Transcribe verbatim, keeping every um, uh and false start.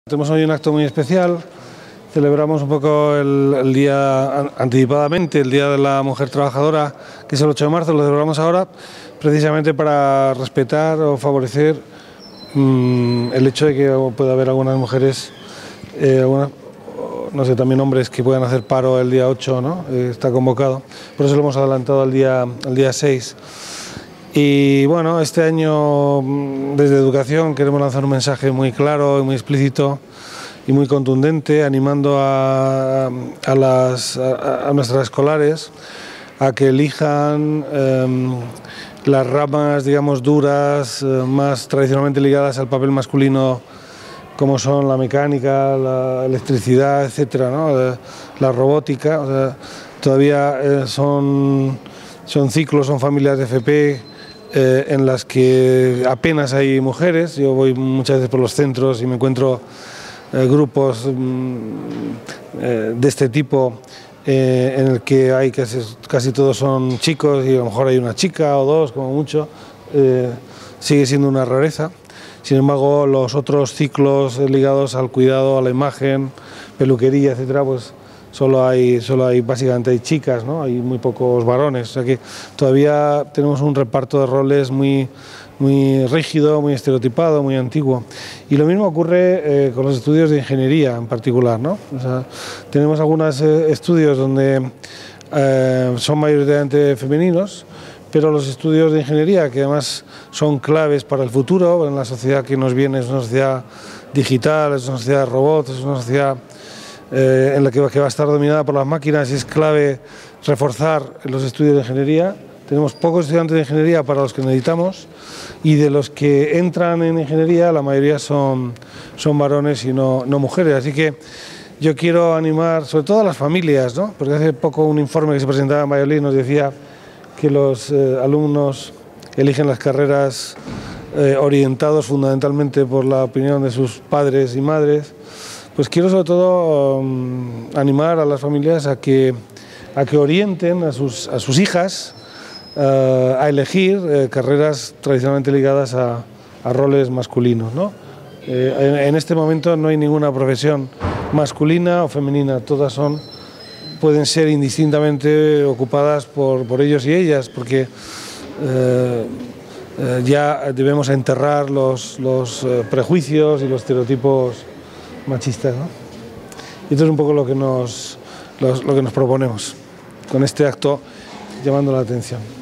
Tenemos hoy un acto muy especial, celebramos un poco el, el día, anticipadamente, el Día de la Mujer Trabajadora, que es el ocho de marzo, lo celebramos ahora, precisamente para respetar o favorecer mmm, el hecho de que pueda haber algunas mujeres, eh, algunas, no sé, también hombres que puedan hacer paro el día ocho, ¿no? Eh, está convocado, por eso lo hemos adelantado al día, al día seis. Y bueno, este año desde Educación queremos lanzar un mensaje muy claro y muy explícito y muy contundente, animando a, a, las, a, a nuestras escolares a que elijan eh, las ramas, digamos, duras, eh, más tradicionalmente ligadas al papel masculino, como son la mecánica, la electricidad, etcétera, ¿no? La, la robótica. O sea, todavía eh, son, son ciclos, son familias de F P Eh, en las que apenas hay mujeres. Yo voy muchas veces por los centros y me encuentro eh, grupos mm, eh, de este tipo eh, en el que hay casi, casi todos son chicos y a lo mejor hay una chica o dos como mucho. Eh, sigue siendo una rareza. Sin embargo, los otros ciclos ligados al cuidado, a la imagen, peluquería, etcétera, pues Solo hay, solo hay, básicamente hay chicas, ¿no? Hay muy pocos varones, o sea que todavía tenemos un reparto de roles muy, muy rígido, muy estereotipado, muy antiguo. Y lo mismo ocurre eh, con los estudios de ingeniería en particular, ¿no? O sea, tenemos algunos eh, estudios donde eh, son mayoritariamente femeninos, pero los estudios de ingeniería, que además son claves para el futuro, en la sociedad que nos viene, es una sociedad digital, es una sociedad de robots, es una sociedad Eh, en la que, que va a estar dominada por las máquinas, y es clave reforzar los estudios de ingeniería. Tenemos pocos estudiantes de ingeniería para los que necesitamos, y de los que entran en ingeniería la mayoría son, son varones y no, no mujeres. Así que yo quiero animar sobre todo a las familias, ¿no? Porque hace poco un informe que se presentaba en Valladolid nos decía que los eh, alumnos eligen las carreras eh, orientados fundamentalmente por la opinión de sus padres y madres. Pues quiero sobre todo um, animar a las familias a que, a que orienten a sus, a sus hijas uh, a elegir eh, carreras tradicionalmente ligadas a, a roles masculinos, ¿no? Eh, en, en este momento no hay ninguna profesión masculina o femenina, todas son, pueden ser indistintamente ocupadas por, por ellos y ellas, porque eh, eh, ya debemos enterrar los, los eh, prejuicios y los estereotipos machistas, ¿no? Y esto es un poco lo que nos, lo, lo que nos proponemos con este acto, llamando la atención.